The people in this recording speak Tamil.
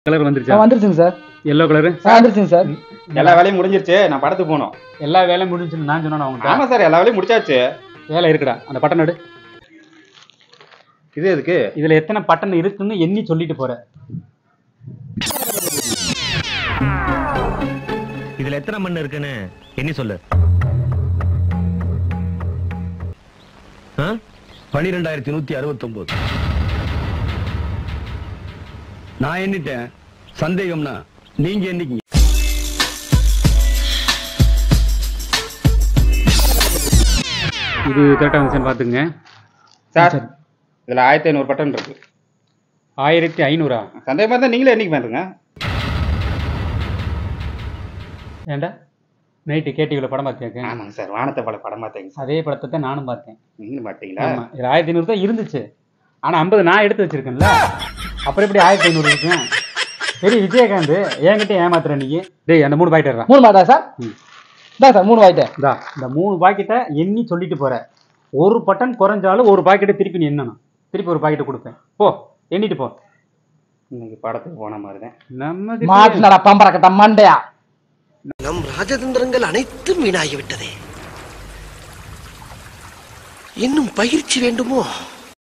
கலர் வந்துருச்சா? வந்துருச்சுங்க சார். எல்லோ கலர் வந்துருச்சுங்க சார். எல்லா வேலையும் முடிஞ்சிருச்சு. நான் படத்துக்கு போகணும். எல்லா வேலையும் முடிஞ்சுன்னு நான் சொன்னேன் அவங்ககிட்ட. ஆமா சார், எல்லா வேலையும் முடிச்சாச்சு. வேலை இருக்குடா. அந்த பட்டன் எடு. இது எதுக்கு? இதுல எத்தனை பட்டன் இருக்குன்னு எண்ணி சொல்லிட்டு போற. இதுல எத்தனை மண் இருக்குன்னு எண்ணி சொல்லு. 12169. நான் எண்ணிட்டேன். சந்தேகம்னா நீங்க எண்ணிக்கீங்க. இது கரெக்டா வந்துச்சுன்னு பாத்துங்க சார். இதுல 1500 பட்டன் இருக்கு. 1500. சந்தேகமா இருந்தா நீங்களே எண்ணிக்க பாருங்க. ஏண்டா நைட்டு கேடிவில படம் பார்த்தியாக்க? ஆமாங்க சார், வானத்தை படம் பார்த்தேங்க சார். அதே படத்தை தான் நானும் பார்த்தேன். நீங்களும் பார்த்தீங்களா? ஆமா, இது 1500 தான் இருந்துச்சு. ஆனா 50 நான் எடுத்து வச்சிருக்கேன்ல, அப்புறம் எப்படி 1500 இருக்கும்? சரி விஜயகாந்த், என்கிட்ட ஏமாத்துற நீ. டேய் அந்த 3 பாக்கெட் 3 பாக்கெட்டா சார்? இதான் சார் 3 பாக்கெட். இந்த 3 பாக்கெட்டை எண்ணி சொல்லிட்டு போற. ஒரு பட்டன் குறைஞ்சாலும் ஒரு பாக்கெட்டை திருப்பி நீ எண்ணணும். திருப்பி ஒரு பாக்கெட்டை கொடுப்பேன். போ எண்ணிட்டு போ. இன்னைக்கு படத்துக்கு போன மாதிரி தான். நம்ம மாட்டுனடா பம்பரக்கட்ட மண்டையா. நம் ராஜதந்திரங்கள் அனைத்தும் வீணாகிவிட்டதே. இன்னும் பயிற்சி வேண்டுமோ?